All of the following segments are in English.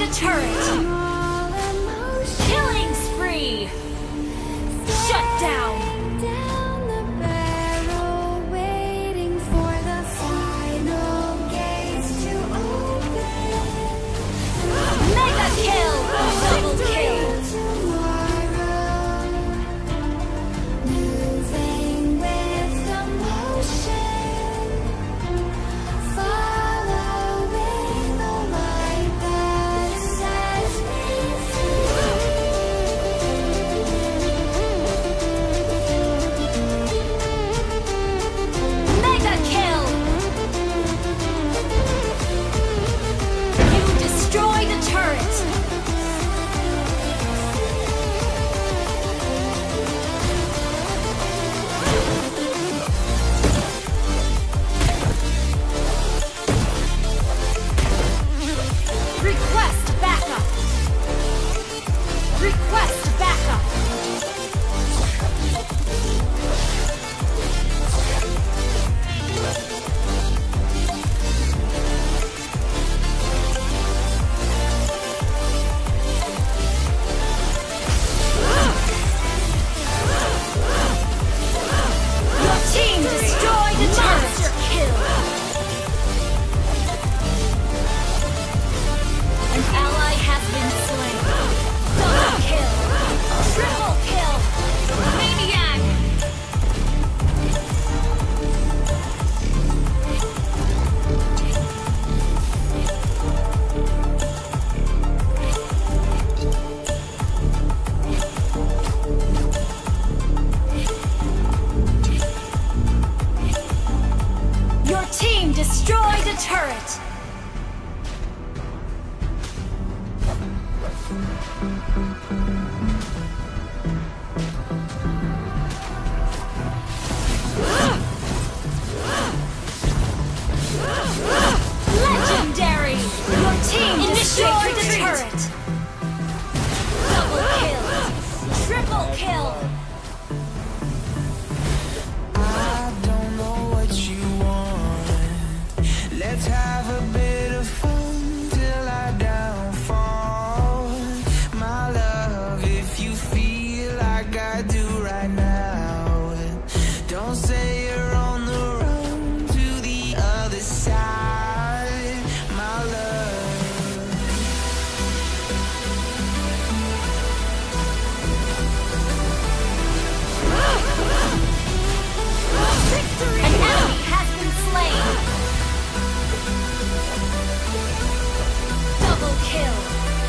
the turret! Killing spree! Shut down! Mega kill! Double kill! Mega kill! You destroy the turret! Request backup! Request backup! Your team destroyed the turret! Monster kill! An ally has been slain. Double kill! Triple kill! Maniac! Your team destroyed a turret! Legendary! Your team destroyed the turret! Double kill! Triple kill! I don't know what you want. Let's have a bit of fun till I downfall. My love, if you feel like I do right now, don't say you're on the run to the other side. My love. Victory! An enemy has been slain! Double kill!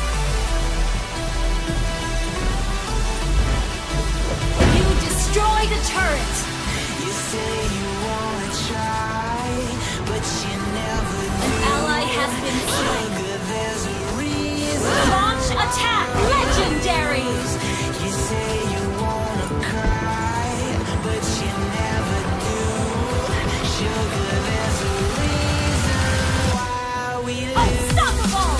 You destroyed a turret! You say you wanna try, but you never do. An ally has been slain! Good, there's a reason. Launch attack! Legendary! You say you wanna cry, but you never do. Sugar, there's a reason why we live. Unstoppable!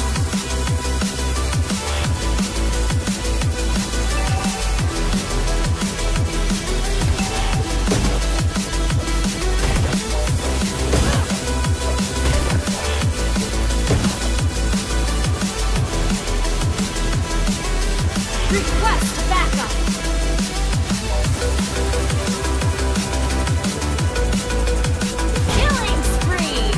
Request backup! Killing spree!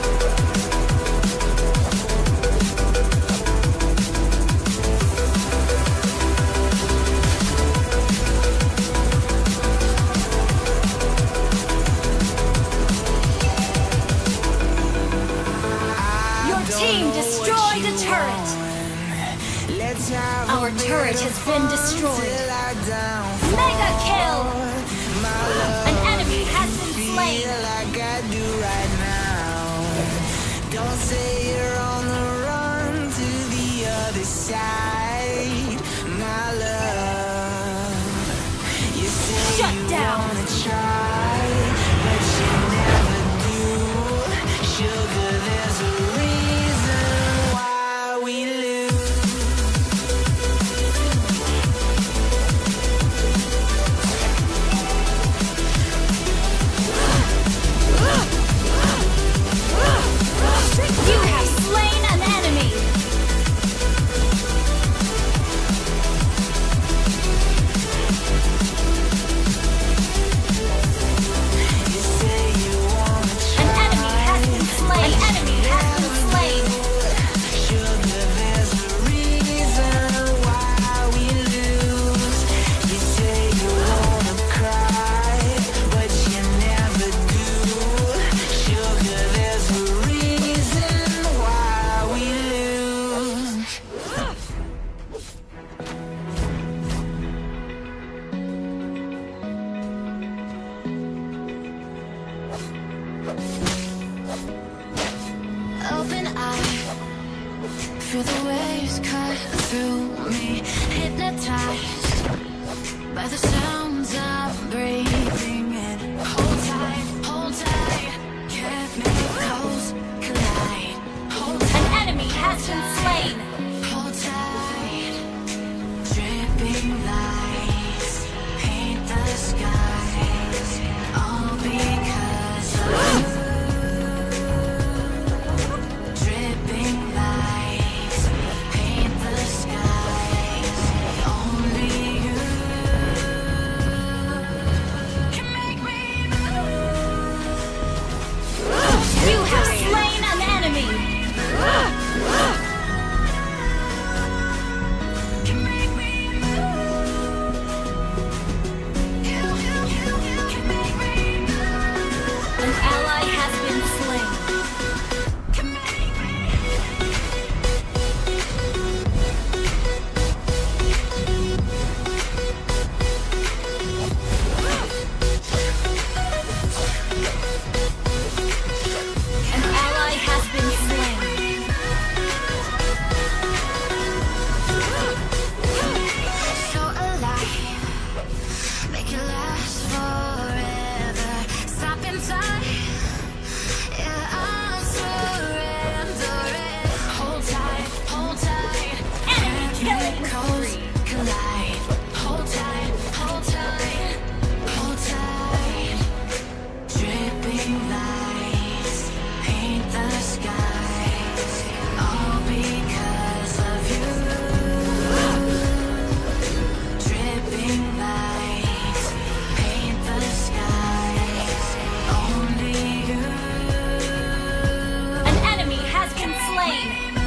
Your team destroyed a turret! Let's have Our a bit turret of has been fun destroyed. till I downfall. Mega kill! My love, An enemy has been feel slain! like I do right now. Don't say you're on the run to the other side. My love, you say Shut you down. wanna try, but you never do. Sugar, there's a reason why we lose. Open eye, feel the waves cut through me, hypnotized by the sounds I'm breathing in. Hold tight, chemicals collide. Hold tight, an enemy has been slain. Hold tight, dripping lights paint the skies, all because of you. Dripping lights paint the skies, only you can make me move. You have slain an enemy. Can make me move. You can make me move. An ally has been slain. Can make me. An ally has been slain. So alive, make it last forever. Stop in time, yeah, I'm surrendering. Hold tight, enemy killing spree. Collide. Hold tight, hold tight. Dripping lights paint the skies, all because of you. Dripping lights paint the skies, only you. An enemy has been slain.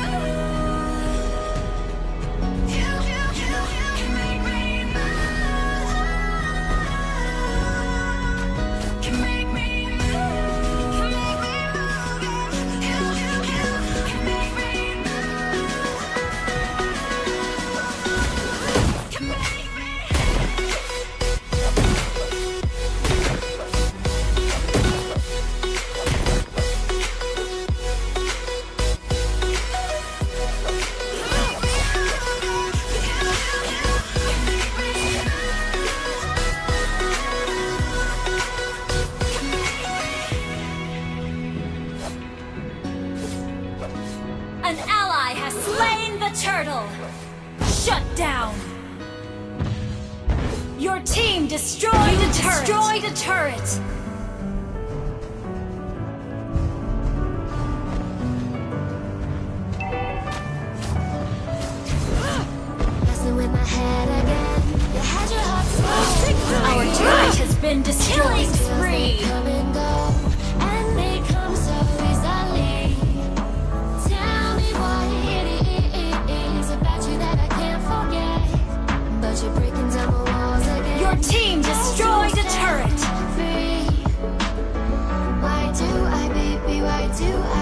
You can make me move. Can make me move. Can make me move. You can make me move. Can make me. An ally has slain the turtle. Shut down. Your team destroyed a turret. Messing with my head again. You had your heart swallowed. Our turret has been destroyed. Killing spree. Come and go, and they come so easily. Tell me what it is about you that I can't forget. But you're breaking down my walls again. Your team destroyed a turret. Why do I, baby? Why do I?